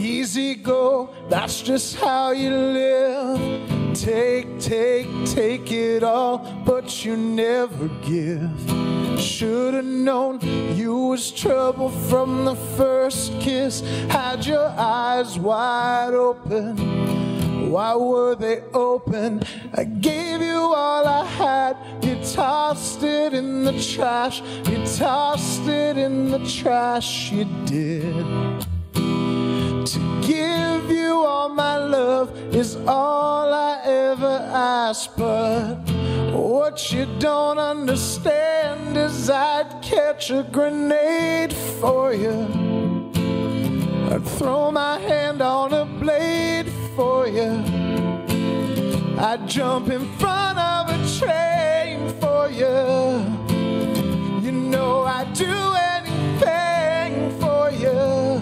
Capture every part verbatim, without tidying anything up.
easy go, that's just how you live. Take, take, take it all, but you never give. Should've known you was trouble from the first kiss. Had your eyes wide open, why were they open? I gave you all I had, you tossed it in the trash. You tossed it in the trash, you did. To give you all my love is all I ever asked, but what you don't understand is I'd catch a grenade for you. I'd throw my hand on a blade for you. I'd jump in front of a train for you. You know I'd do anything for you.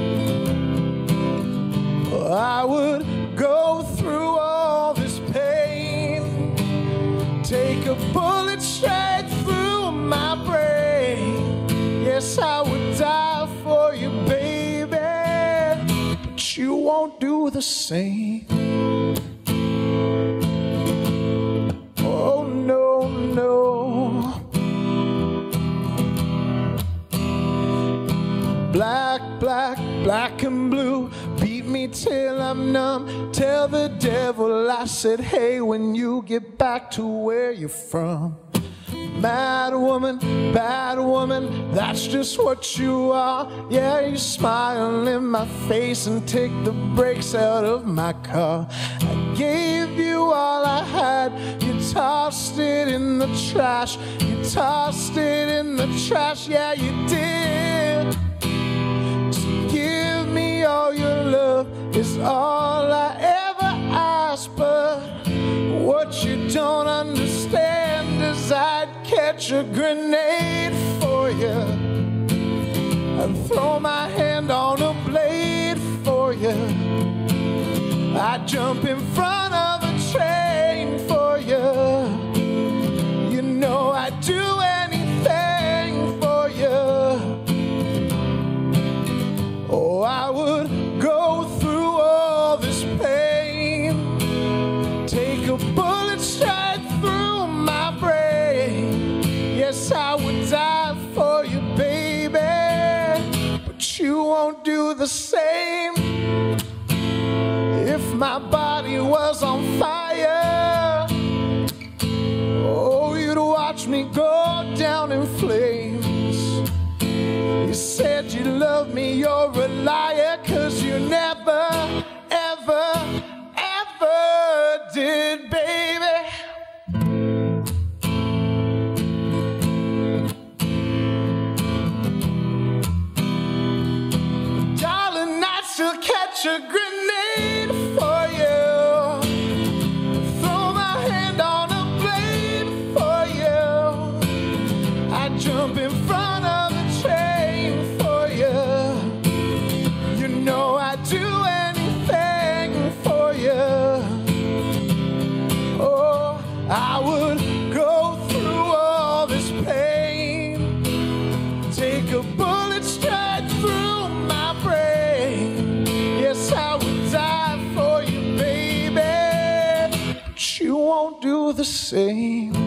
I would go through all this pain, take a bullet straight through my brain. Yes, I would die for you, baby, but you won't do the same. Oh, no, no. Black, black, black and blue, beat me till I'm numb. Tell the devil I said, hey, when you get back to where you're from. Mad woman, bad woman, that's just what you are. Yeah, you smile in my face and take the brakes out of my car. I gave you all I had, you tossed it in the trash. You tossed it in the trash, yeah, you did. Give me all your love is all I ever asked, but what you don't understand is I'd catch a grenade for you. I'd throw my hand on a blade for you. I'd jump in front of a train for you. You know I'd do anything for you. Oh, I would go through all this pain, take a bullet straight through my brain. Yes, I would die for you, baby, but you won't do the same. If my body was on fire, oh, you'd watch me go down in flames. You said you love me, you're a liar, 'cause you never, ever, ever did, baby. Darling, I still catch a grenade for you. Throw my hand on a blade for you. I jump in front of the train for you. You know I'd do anything for you. Oh, I would go through all this pain, take a bullet straight through my brain. Yes, I would die for you, baby, but you won't do the same.